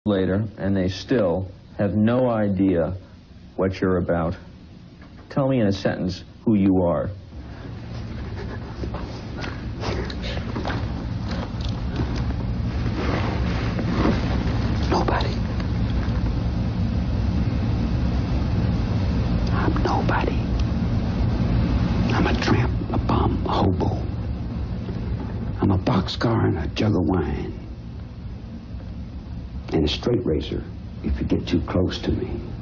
later, and they still have no idea what you're about. Tell me in a sentence who you are. Nobody. I'm nobody. I'm a tramp, a bum, a hobo. I'm a boxcar and a jug of wine. And a straight razor if you get too close to me.